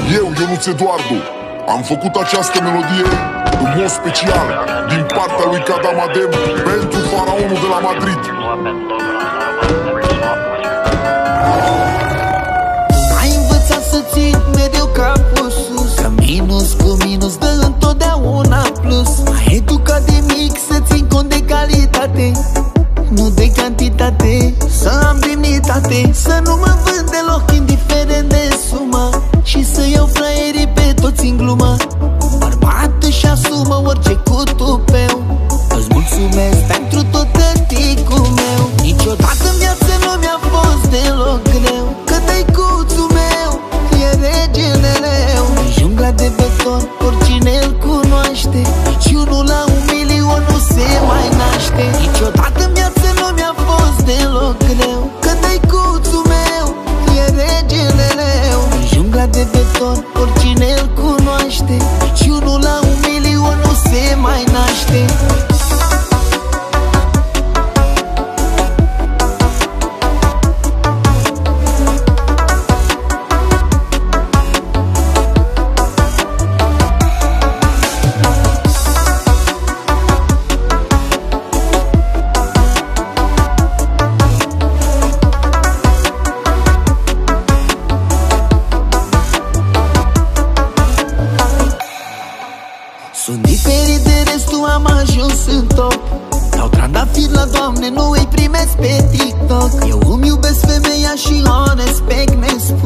Eu, Ionuț Eduardu, am făcut această melodie în mod special din partea lui Kadam Adem pentru faraonul de la Madrid. Ai învățat să ții mereu capul sus, că minus cu minus dă întotdeauna plus. Ai educat de mic să țin cont de calitate, nu de cantitate. Să am demnitate, să nu mă vând deloc indiferent de sumă, și să iau fraierii pe toți în glumă. Bărbat își asumă orice cu tupeu. Îți mulțumesc pentru tot tăticul meu. Niciodată în viață nu mi-a fost deloc greu, că tăicuțul meu e regele leu. În jungla de beton oricine îl cunoaște, niciunul la 1.000.000 nu se mai naște. Niciodată în viață nu mi-a fost deloc greu, că tăicuțul meu e regele leu. În jungla de beton oricine îl cunoaște, niciunul la 1.000.000 nu se mai naște. Sunt diferit de restul, am ajuns în top. Dau trandafir la doamne, nu îi primesc pe TikTok. Eu îmi iubesc femeia și o respect nespus.